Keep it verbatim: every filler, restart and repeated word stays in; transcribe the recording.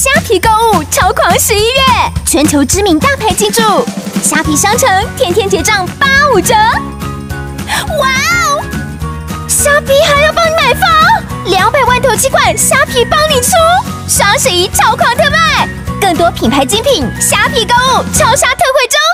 虾皮购物超狂十一月，全球知名大牌进驻，虾皮商城天天结账八五折。哇哦！虾皮还要帮你买房，两百万头期款虾皮帮你出，双十一超狂特卖，更多品牌精品，虾皮购物超杀特惠中。